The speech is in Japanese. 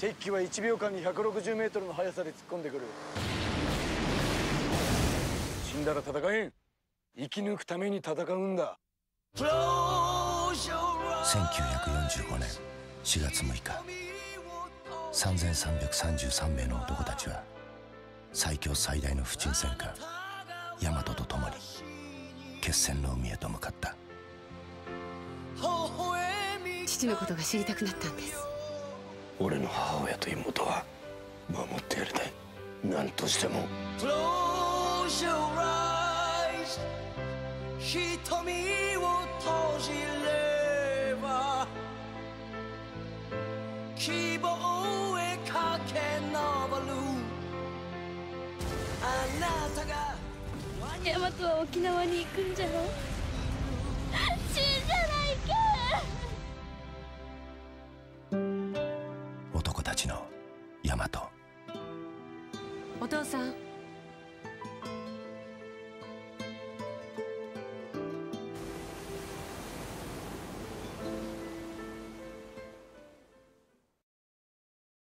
敵機は1秒間に160メートルの速さで突っ込んでくる。死んだら戦えん。生き抜くために戦うんだ。 1945年4月6日、3333名の男たちは最強最大の不沈戦艦大和と共に決戦の海へと向かった。 父のことが知りたくなったんです。 俺の母親と妹は守ってやりたい。何としても。 瞳を閉じれば希望へ駆け上る。あなたが大和は沖縄に行くんじゃろ。死んじゃない男たちの大和。 お父さん。